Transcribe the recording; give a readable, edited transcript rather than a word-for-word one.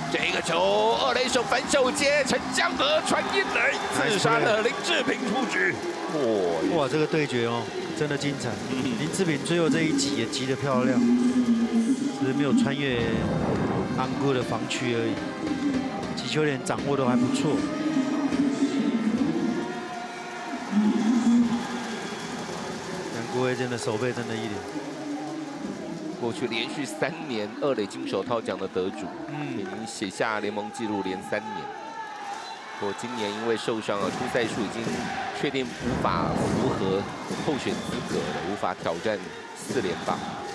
这个球，二垒手反手接，陈江河传一垒，刺杀了林志平出局。 哇，这个对决哦，真的精彩。林志平最后这一击也击得漂亮，只是没有穿越安哥的防区而已。击球点掌握都还不错。杨国威真的手背真的一流。 过去连续3年二垒金手套奖的得主，已经写下联盟纪录，连3年。不过今年因为受伤出赛数已经确定无法符合候选资格了，无法挑战4连霸。